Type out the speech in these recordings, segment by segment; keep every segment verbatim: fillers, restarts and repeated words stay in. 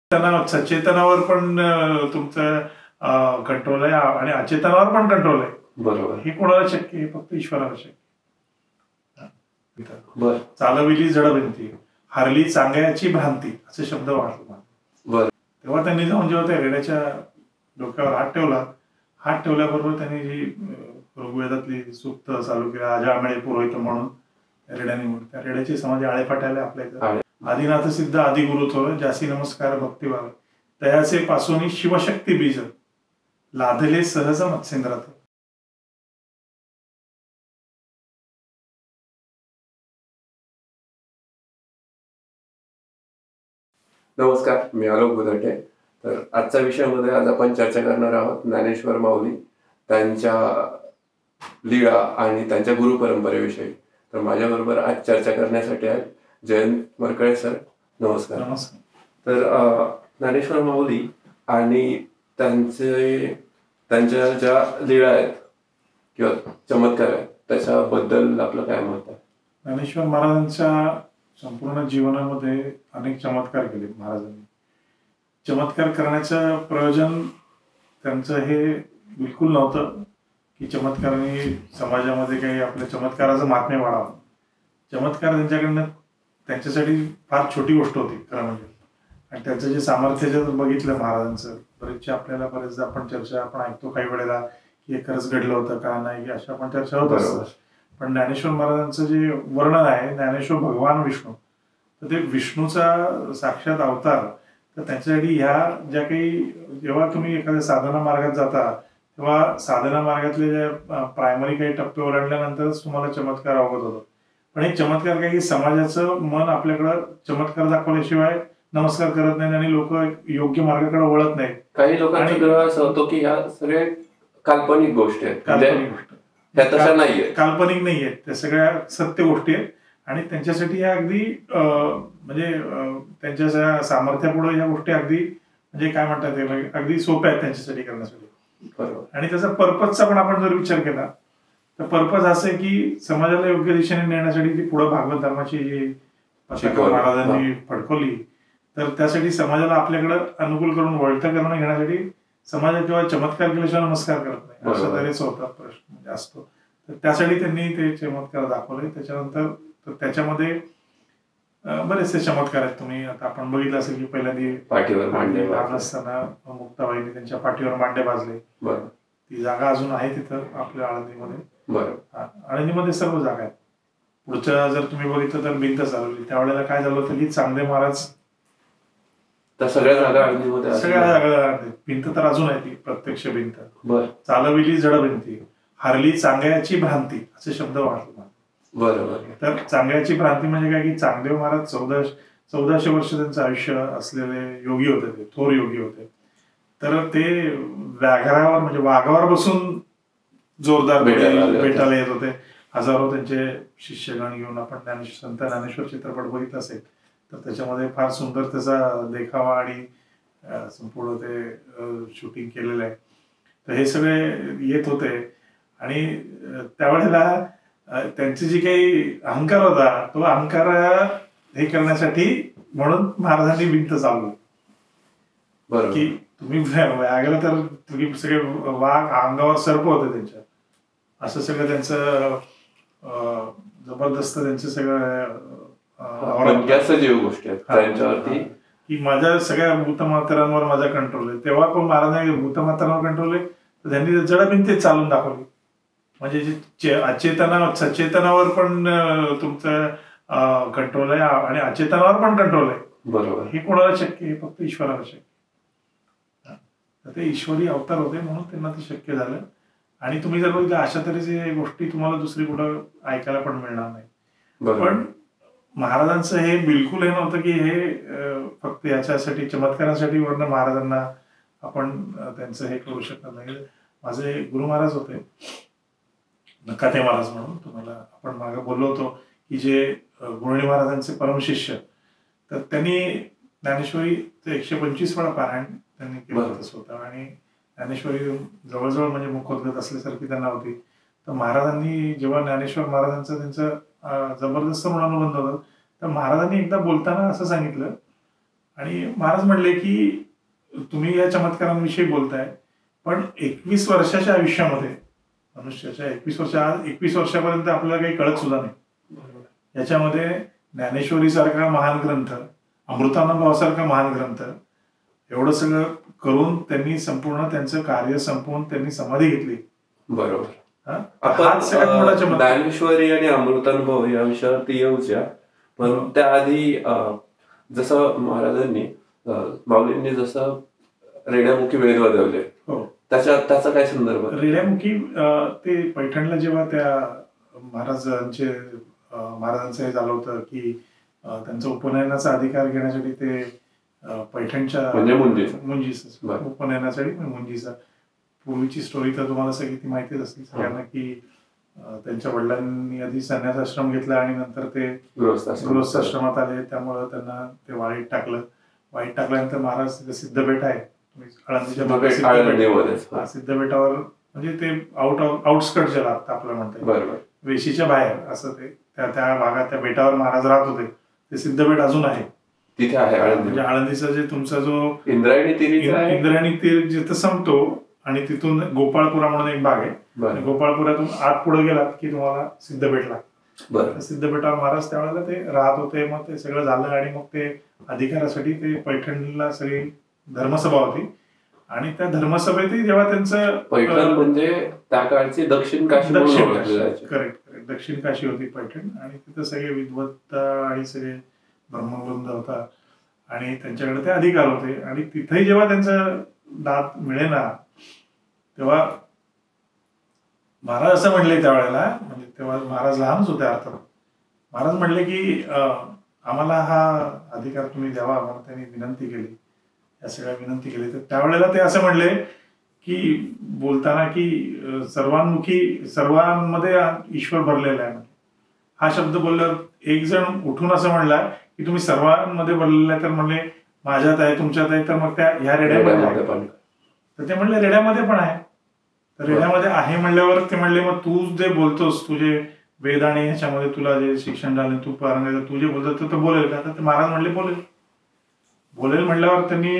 चेतना सचेतनावर पण तुमचं कंट्रोल आहे आणि अचेतनावर पण कंट्रोल आहे. बरोबर. हे कोणाला शक्य आहे? फक्त ईश्वराला शक्य. बर. चालविली जडभिंती हरली चांगल्याची भ्रांती असे शब्द वाटले. बर. तेव्हा त्यांनी जाऊन जेव्हा त्या रेड्याच्या डोक्यावर हात ठेवला, हात ठेवल्याबरोबर त्यांनी जी ऋग्वेदातली सूक्त चालू केली, अजामिळे पुरोहित म्हणून रेड्याने, त्या रेड्याची समाधी आळे फाटायला आपल्या इथं आदिनाथ सिद्ध आदिगुरु थोर जासी नमस्कार भक्तिभाव तयाचे पासून शिवशक्ती बीज लादले सहज मत्स्येंद्रात. नमस्कार, मी आलोक बुधटे. तर आजच्या विषयामध्ये आज आपण चर्चा करणार आहोत ज्ञानेश्वर माऊली, त्यांच्या लीळा आणि त्यांच्या गुरु परंपरेविषयी. तर माझ्याबरोबर आज चर्चा करण्यासाठी आहेत जयंत मरकळे सर. नमस्कार. नमस्कार. तर ज्ञानेश्वर माऊली आणि त्यांचे त्यांच्या ज्या लीळा आहेत किंवा चमत्कार आहेत त्याच्याबद्दल आपलं काय मत आहे? ज्ञानेश्वर महाराजांच्या संपूर्ण जीवनामध्ये अनेक चमत्कार केले महाराजांनी. चमत्कार करण्याचं प्रयोजन त्यांचं हे बिलकुल नव्हतं की चमत्काराने समाजामध्ये काही आपल्या चमत्काराचं महात्म्य वाढावं. चमत्कार त्यांच्याकडनं त्यांच्यासाठी फार छोटी गोष्ट होती खरं म्हणजे. आणि त्यांचं जे सामर्थ्य जर बघितलं महाराजांचं, बरेचसे आपल्याला बरेचदा आपण चर्चा आपण ऐकतो काही वेळेला की हे खरंच घडलं होतं का नाही अशा आपण चर्चा होत असतात. पण ज्ञानेश्वर महाराजांचं जे वर्णन आहे, ज्ञानेश्वर भगवान विष्णू, तर ते विष्णूचा साक्षात अवतार. तर त्याच्यासाठी ह्या ज्या काही जेव्हा तुम्ही एखाद्या साधना मार्गात जाता तेव्हा साधना मार्गातले ज्या प्रायमरी काही टप्पे ओलांडल्यानंतरच तुम्हाला चमत्कार अवगत होतो. पण एक चमत्कार काय की समाजाचं मन आपल्याकडं चमत्कार दाखवल्याशिवाय नमस्कार करत नाही आणि लोक योग्य मार्गाकडे वळत नाहीत. काही लोकांचा ग्रह असं होतो की ह्या सगळ्या काल्पनिक गोष्टी आहेत, काल्पनिक गोष्टी नाहीये, काल्पनिक नाही आहेत, त्या सगळ्या सत्य गोष्टी आहेत. आणि त्यांच्यासाठी या अगदी म्हणजे त्यांच्या सामर्थ्यापुढे या गोष्टी अगदी म्हणजे काय म्हणतात अगदी सोप्या आहेत त्यांच्यासाठी करण्यासाठी. आणि त्याचा पर्पजचा पण आपण जर विचार केला तर पर्पज असं आहे की समाजाला योग्य दिशेने नेण्यासाठी ती पुढे भागवत धर्माची जी महाराजांनी फडकवली, तर त्यासाठी समाजाला आपल्याकडे अनुकूल करून वळतं करून घेण्यासाठी समाजात जेव्हा चमत्कार केल्याशिवाय नमस्कार करत नाही असा तरीच होता प्रश्न म्हणजे असतो. तर त्यासाठी त्यांनी ते चमत्कार दाखवले. त्याच्यानंतर तर त्याच्यामध्ये बरेचसे चमत्कार आहेत. तुम्ही आता आपण बघितलं असेल की पहिल्यांदा पाठीवर मांडे लहान असताना मुक्ताबाईंनी त्यांच्या पाठीवर मांडे भाजले. ती जागा अजून आहे तिथं आपल्या आळंदीमध्ये. आळंदीमध्ये सर्व जागा आहेत. पुढच्या जर तुम्ही बघितलं तर भिंत चालवली, त्यावेळेला काय झालं होतं की चांगले महाराज सगळ्या जागा आळंदीमध्ये सगळ्या जागा भिंत तर अजून आहे ती प्रत्यक्ष भिंत. चालविली जडभिंती हरली चांगल्याची भ्रांती असे शब्द वाटले. बरोबर. तर चांगल्याची भ्रांती म्हणजे काय की चांगदेव महाराज चौदा चौदाशे वर्ष त्यांचं आयुष्य असलेले योगी होते, ते थोर योगी होते. तर ते व्याघ्रावर म्हणजे वाघावर बसून जोरदार भेटायला येत होते. हजारो त्यांचे शिष्यगण घेऊन आपण ज्ञानेश्वर संत ज्ञानेश्वर चित्रपट बघितला असेल तर त्याच्यामध्ये फार सुंदर त्याचा देखावा आणि संपूर्ण ते शूटिंग केलेलं आहे. तर हे सगळे येत होते आणि त्यावेळेला त्यांची जी काही अहंकार होता तो अहंकार हे करण्यासाठी म्हणून महाराजांनी भिंत चालवली की तुम्ही व्याघ्र तर तुम्ही सगळे वाघ अंगावर सर्प होते त्यांच्या, असं सगळं त्यांचं जबरदस्त त्यांचे सगळं गोष्टी आहेत की माझ्या सगळ्या भूतमात्रांवर माझा कंट्रोल आहे. तेव्हा पण महाराजांनी भूतमात्रांवर कंट्रोल आहे तर त्यांनी जडभिंतीत चालून दाखवली. म्हणजे जे अचेतना सचेतनावर पण तुमचं कंट्रोल आहे आणि अचेतनावर पण कंट्रोल आहे. बरोबर. हे कोणाला शक्य आहे? फक्त ईश्वराला शक्य. तर ते ईश्वरी अवतार होते म्हणून त्यांना ते शक्य झालं. आणि तुम्ही जर बघितलं अशा तऱ्हेचे गोष्टी तुम्हाला दुसरी कुठं ऐकायला पण मिळणार नाही. पण महाराजांचं हे बिलकुल हे नव्हतं की हे फक्त याच्यासाठी चमत्कारासाठी वर्ण महाराजांना आपण त्यांचं हे करू शकत नाही. माझे गुरु महाराज होते नकाते महाराज म्हणून, तुम्हाला आपण मागे बोललो होतो की जे गुरुणी महाराजांचे परमशिष्य, तर त्यांनी ज्ञानेश्वरी एकशे पंचवीस वेळा पारायण त्यांनी केलं होतं स्वतः. आणि ज्ञानेश्वरी जवळजवळ म्हणजे मुखोद्गत असल्यासारखी त्यांना होती. तर महाराजांनी जेव्हा ज्ञानेश्वर महाराजांचं त्यांचं जबरदस्त म्हणून अनुभव होतं तर महाराजांनी एकदा बोलताना असं सांगितलं आणि महाराज म्हणले की तुम्ही या चमत्कारांविषयी बोलताय, पण एकवीस वर्षाच्या आयुष्यामध्ये मनुष्याच्या एकवीस वर्षा एकवीस वर्षापर्यंत आपल्याला काही कळत सुद्धा नाही. याच्यामध्ये ज्ञानेश्वरी सारखा महान ग्रंथ, अमृतानुभवासारखा महान ग्रंथ, एवढं सगळं करून त्यांनी संपूर्ण त्यांचं कार्य संपवून त्यांनी समाधी घेतली. बरोबर. हाच सगळ्यात मोठा आपण चमत्कार. ज्ञानेश्वरी आणि अमृतानुभव या विषयावरती येऊच्या, पण त्याआधी अं, जसं महाराजांनी अं, माऊलींनी जसं रेड्यामुखी वेद वाजवले, हो, त्याच्या त्याचा काय संदर्भ? रेड्यामुखी अं, ते पैठणला जेव्हा त्या महाराजांचे अं, महाराजांचं हे झालं होतं की अं, त्यांचा उपनयनाचा अधिकार घेण्यासाठी ते अं, पैठणच्या म्हणजे मुंजीचा. मुंजीचा बरं. उपनयनासाठी मुंजीचा. पूर्वीची स्टोरी तर तुम्हाला सगळी ती माहितीच असते सगळ्यांना की अं, त्यांच्या वडिलांनी आधी संन्यास आश्रम घेतला आणि नंतर ते गृहस्थाश्रम. गृहस्थाश्रमात आले, त्यामुळं त्यांना ते वाईट टाकलं. वाईट टाकल्यानंतर महाराज तिथं सिद्धबेट आहे, तुम्ही आळंदीच्या मागे सिद्धबेट, सिद्धबेट, आळंदीमध्येच. हा, सिद्धबेटावर म्हणजे ते आउट आउटस्कट ज्याला आता आपलं म्हणतात, बरोबर. वेशीच्या बाहेर असं ते त्या त्या भागात त्या बेटावर महाराज राहत होते. ते सिद्धबेट अजून आहे तिथे आहे आळंदी. म्हणजे आळंदीचा जे तुमचा जो इंद्रायणी तीरीचा आहे. इंद्रायणी तीर जिथं संपतो आणि तिथून गोपाळपुरा म्हणून एक भाग आहे. बरं. गोपाळपुरातून आत पुढे गेलात की तुम्हाला सिद्धबेट लागतं. बरं. सिद्धबेटावर महाराज त्यावेळेला ते राहत होते. मग ते सगळं झालं आणि मग ते अधिकारासाठी ते पैठणला सगळी धर्मसभा होती आणि त्या धर्मसभेत जेव्हा त्यांचं पैठण म्हणजे त्या काळची दक्षिण काशी म्हणून दक्षिण ओळखली काशी, जायची. करेक्ट करेक्ट दक्षिण काशी होती पैठण आणि तिथं सगळे विद्वत्त आणि सगळे ब्रह्मवृंद होता आणि त्यांच्याकडे ते अधिकार होते. आणि तिथेही जेव्हा त्यांचं दात मिळेना तेव्हा महाराज असं म्हणले त्यावेळेला, म्हणजे तेव्हा महाराज लहानच होते अर्थात. महाराज म्हणले की अं, आम्हाला हा अधिकार तुम्ही द्यावा म्हणून त्यांनी विनंती केली, या सगळ्या विनंती केली. तर त्यावेळेला ते असं म्हणले की बोलताना की अं, सर्वांमुखी सर्वांमध्ये ईश्वर भरलेला आहे. हा शब्द बोलल्यावर एक जण उठून असं म्हणला की तुम्ही सर्वांमध्ये भरलेला आहे, तर म्हणले माझ्यात आहे तुमच्यात आहे, तर मग त्या ह्या रेड्यामध्ये आहे. पण तर ते म्हणले रेड्यामध्ये पण आहे. तर रेड्यामध्ये आहे म्हणल्यावर ते म्हणले मग तू जे बोलतोस, तुझे वेद आणि ह्याच्यामध्ये तुला जे शिक्षण झालं, तू पारंगत, तू जे बोलतो तर बोलेल का? तर ते महाराज म्हणले बोलेल. बोलेल म्हणल्यावर त्यांनी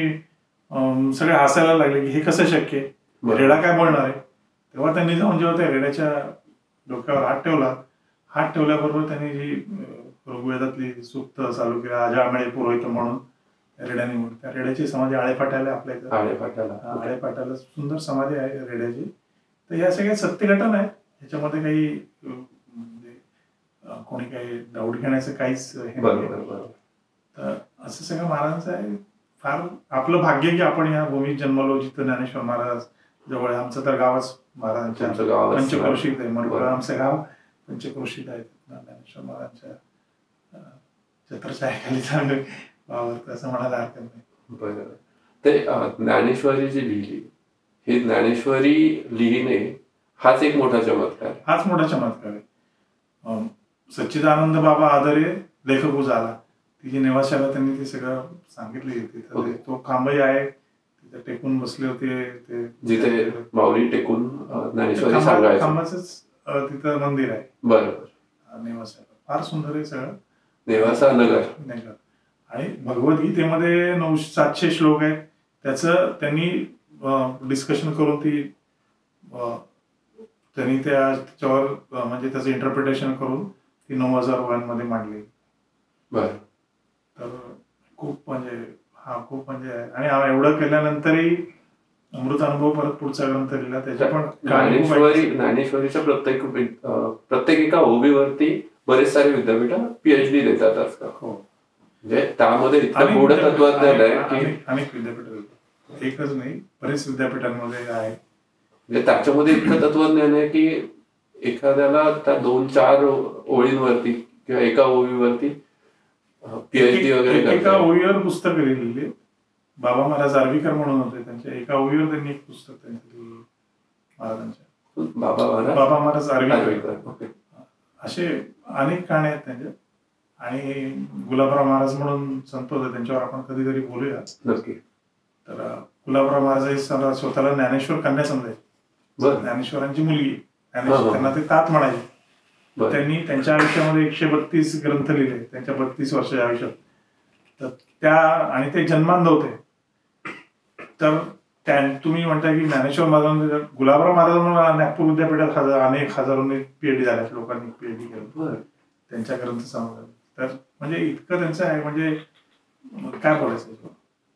अं, सगळे हसायला लागले की हे कसं शक्य आहे, बरं. रेडा काय बोलणार आहे? तेव्हा त्यांनी जाऊन जेव्हा त्या रेड्याच्या डोक्यावर हात ठेवला, हात ठेवल्याबरोबर त्यांनी जी अं, ऋग्वेदातली सूक्त चालू केली, अजामिळे पुरोहित म्हणून रेड्याने म्हणून. त्या रेड्याची समाधी आळेफाट्याला आपल्या इथं आळे फाटाला. आळेफाट्याला सुंदर समाधी आहे रेड्याची. तर ह्या सगळ्या सत्यघटना आहे, ह्याच्यामध्ये काही अं, म्हणजे अं, कोणी काही डाऊट घेण्याचं काहीच हे नाही. बरोबर बरोबर. तर असं सगळं महाराजांचं आहे. फार आपलं भाग्य की आपण ह्या भूमीत जन्मलो जिथं ज्ञानेश्वर महाराज जवळ आहे. आमचं तर गावच महाराजांच्या तुमचं गावच पंचक्रोशीत आहे. म्हणून बरं. आमचं गाव पंचक्रोशीत आहे. ज्ञानेश्वर महाराजांच्या अं, छत्रछायाखाली चांगलं वावरतं असं म्हणायला हरकत नाही. बरोबर. ते अं, ज्ञानेश्वरी जी लिहिली, ही ज्ञानेश्वरी लिहिणे हाच एक मोठा चमत्कार आहे. हाच मोठा चमत्कार आहे. अं, सच्चिदानंद बाबा आदरे लेखक झाला, तिची निवासाला त्यांनी ते सगळं सांगितले. तिथं ओके. ते- तो खांबही आहे, तिथे टेकून बसले होते ते जिथे माऊली टेकून अं, ज्ञानेश्वरी खांबा- सांगायची. खांबाचंच अं, तिथं मंदिर आहे बरोबर. नेवासाला. फार सुंदर आहे सगळं. नेवासा नगर. नाही का? आणि भगवद्गीतेमध्ये नऊ सातशे श्लोक आहेत. त्याचं त्यांनी डिस्कशन करून ती अं, त्यांनी त्या त्याच्यावर अं, म्हणजे त्याचं इंटरप्रिटेशन करून ती नऊ हजार ओव्यांमध्ये मांडली. बरं. तर खूप म्हणजे हा खूप म्हणजे आहे. आणि हा एवढं केल्यानंतरही अमृत अनुभव परत पुढचा ग्रंथ लिहिला, त्याच्या पण कहाणी खूप ज्ञानेश्वरी आहे. ज्ञानेश्वरीच्या प्रत्येक अं, प्रत्येक एका ओबीवरती बरेच सारे विद्यापीठ पीएचडी देतात आजकाल. हो. म्हणजे त्यामध्ये इतकं अनेक गूढ विद्यापीठ- तत्वज्ञान आहे अनेक- की अनेक- अनेक विद्यापीठ, एकच नाही बरेच विद्यापीठांमध्ये आहे. म्हणजे त्याच्यामध्ये इतकं तत्वज्ञान आहे की एखाद्याला त्या दोन चार ओळींवरती किंवा एका ओळीवरती पीएचडी वगैरे एक- एका करतात. ओळीवर पुस्तक लिहिलेली. बाबा महाराज आर्वीकर म्हणून होते, त्यांच्या एका ओळीवर त्यांनी एक पुस्तक त्यांचं लिहिलं महाराजांच्या. बाबा महाराज बाबा महाराज आर्वीकर. आर्वीकर. ओके. असे अनेक कहाणी आहेत त्यांच्या. आणि गुलाबराव महाराज म्हणून संत होते, त्यांच्यावर आपण कधीतरी बोलूया. नक्की. तर अं, गुलाबराव महाराज हे स्वतः- स्वतःला ज्ञानेश्वर कन्या समजायचे. बरं. ज्ञानेश्वरांची मुलगी हा, ज्ञानेश्वर, हा. त्यांना ते तात म्हणायचे. बरं. त्यांनी त्यांच्या आयुष्यामध्ये एकशे बत्तीस ग्रंथ लिहिले त्यांच्या बत्तीस वर्षाच्या आयुष्यात. तर त्या आणि ते जन्मांध होते. तर त्या तुम्ही म्हणता की ज्ञानेश्वर महाराजांना, गुलाबराव महाराजांना नागपूर विद्यापीठात हजार अनेक हजारोंनी पीएचडी झाल्या, लोकांनी पीएचडी केलं त्यांच्या ग्रंथ समाजात. तर म्हणजे इतकं त्यांचं आहे, म्हणजे काय बोलायचं.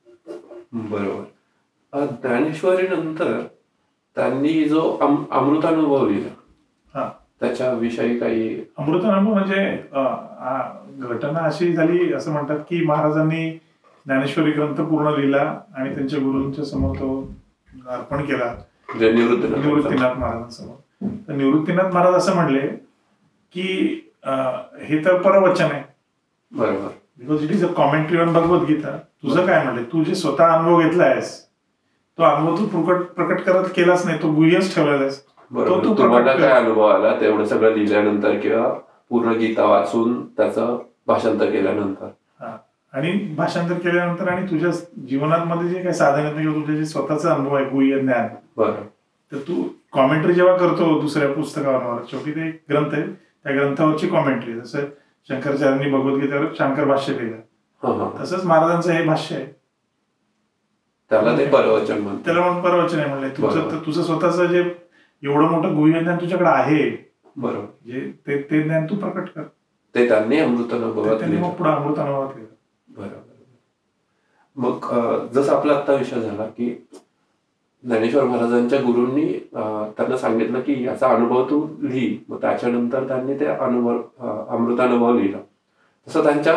बरोबर. ज्ञानेश्वरी नंतर त्यांनी जो अम- अमृतानुभव लिहिला, हा, त्याच्याविषयी काही अमृतानुभव म्हणजे अं, आ- घटना अशी झाली असं म्हणतात की महाराजांनी ज्ञानेश्वरी ग्रंथ पूर्ण लिहिला आणि त्यांच्या गुरूंच्या समोर तो अर्पण केला, जे निवृत्तीनाथ निवृत्तीनाथ महाराजांसमोर. तर निवृत्तीनाथ महाराज असं म्हणले की अं, हे तर परवचन आहे, बरोबर, because it is a commentary on Bhagavad Gita. तुझं काय म्हणले, तू जे स्वतः अनुभव घेतलायस तो अनुभव तू प्रकट प्रकट करत केलाच नाही, तो गुह्यच ठेवलेला आहेस. बरोबर. तू तुम्हाला प्रकट काय कर. अनुभव आला तेवढं सगळं लिहिल्यानंतर किंवा पूर्ण गीता वाचून त्याचं भाषांतर केल्यानंतर. हा, आणि भाषांतर केल्यानंतर आणि तुझ्या जीवनामध्ये जे काही साधन आहेत किंवा तुझे जे स्वतःचा अनुभव आहे, गुह्य ज्ञान, बरं, तर तू कॉमेंट्री जेव्हा करतो दुसऱ्या पुस्तकावर, शेवटी ते एक ग्रंथ आहे, त्या ग्रंथावरची कॉमेंट्री. जसं शंकराचार्यांनी भगवद्गीतेवर शंकर भाष्य लिहिलं, हा हा, तसंच महाराजांचं हे भाष्य आहे, त्याला ते परवचन म्हणतात. त्याला म्हणून परवचन आहे म्हणलंय. तुझं बरोबर. तुझं स्वतःचं जे एवढं मोठं गुह्य ज्ञान तुझ्याकडे आहे, बरोबर, जे ते ते ज्ञान तू प्रकट कर. ते त्यांनी अमृतानुभवात त्यांनी मग लिहिलं. पुढे अमृतानुभवात लिहिलं. बरोबर. मग अं, जसं आपला आता विषय झाला की ज्ञानेश्वर महाराजांच्या गुरूंनी अं, त्यांना सांगितलं की याचा अनुभव तू लिही, मग त्याच्यानंतर त्यांनी ते अनुभव अं, अमृतानुभव लिहिला. तसं त्यांच्या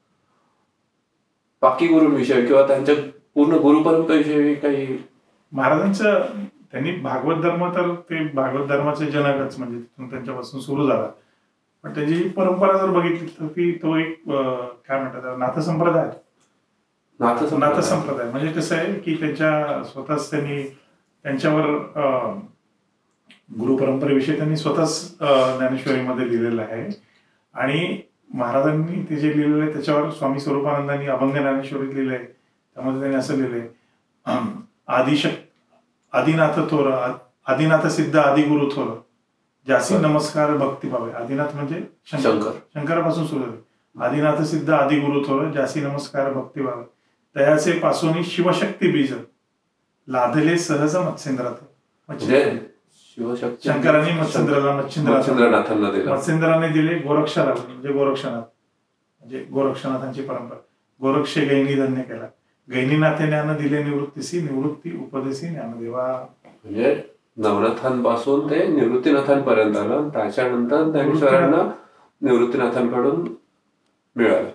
बाकी गुरूंविषयी किंवा त्यांच्या पूर्ण गुरुपरंपरेविषयी काही महाराजांचं त्यांनी भागवत धर्म, तर ते भागवत धर्माचे जनकच, म्हणजे तिथून त्यांच्यापासून सुरू झाला. पण त्याची जी परंपरा जर बघितली तर ती तो एक अं, काय म्हणतात, नाथसंप्रदाय. नाथ नाथसंप्रदाय म्हणजे कसं आहे की त्यांच्या स्वतःच त्यांनी त्यांच्यावर अं, गुरुपरंपरेविषयी त्यांनी स्वतःच अं, ज्ञानेश्वरीमध्ये लिहिलेलं आहे. आणि महाराजांनी ते जे लिहिलेलं आहे त्याच्यावर स्वामी स्वरूपानंदांनी अभंग ज्ञानेश्वरीत लिहिलंय. त्यामध्ये त्यांनी असं लिहिलंय, अं, आदिशक आदिनाथ थोर, आदिनाथ सिद्ध आदिगुरु थोर, जासी नमस्कार भक्ती भावे. आदिनाथ म्हणजे शंकर, शंकर. शंकरापासून सुरू झाले. आदिनाथ सिद्ध आदिगुरु थोर, जासी नमस्कार भक्ती भावे, तयाचे पासोनी शिवशक्ती बीज, लादले सहज मत्स्येंद्रात. म्हणजे शिवशक्ती शंकरांनी मत्स्येंद्राला मच्छिंद्रनाथांना दिला. मत्स्येंद्राने दिले गोरक्षाला, म्हणजे गोरक्षनाथ, म्हणजे गोरक्षनाथांची परंपरा. गोरक्षे गैनी धन्य केला, गैनीनाथे ज्ञान दिले निवृत्तीसी, निवृत्ती उपदेशी ज्ञानदेवा. म्हणजे नवनाथांपासून ते निवृत्तीनाथांपर्यंत आलं, त्याच्यानंतर ज्ञानेश्वरांना निवृत्तीनाथांकडून मिळालं.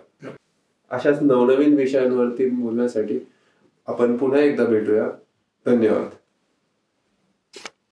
अशाच नवनवीन विषयांवरती बोलण्यासाठी आपण पुन्हा एकदा भेटूया. धन्यवाद.